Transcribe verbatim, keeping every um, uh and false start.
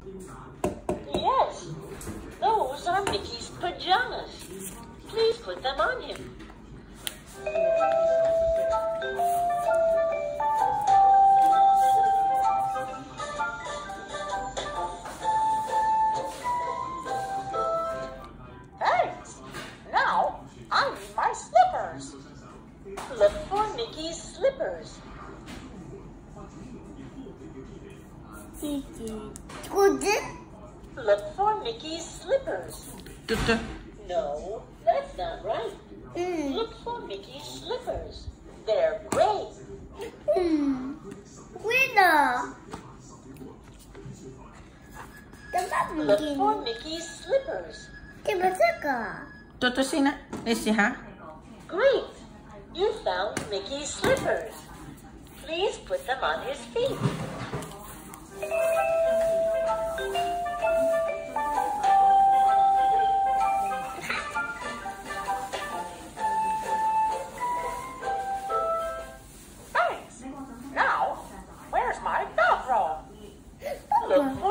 Yes, those are Mickey's pajamas. Please put them on him. Thanks. Now I need my slippers. Look for Mickey's slippers. Look for Mickey's slippers. No, that's not right. Look for Mickey's slippers. They're gray. Look for Mickey's slippers. 这不这个。 多多先啦，你試下。 Great! You found Mickey's slippers. Please put them on his feet. Thanks. Now, where's my bathrobe? Look